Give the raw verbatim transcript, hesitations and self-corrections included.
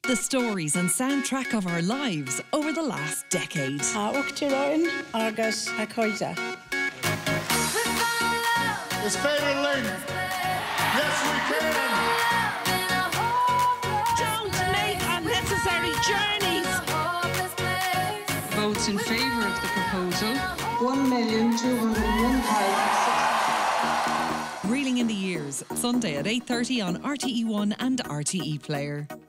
The stories and soundtrack of our lives over the last decade. A Uachtaráin agus a Coide. It's favourite lane. Yes, we can. Don't make unnecessary journeys. Votes in favour of the proposal. one million two hundred and one thousand. Reeling in the Years, Sunday at eight thirty on R T E one and R T E Player.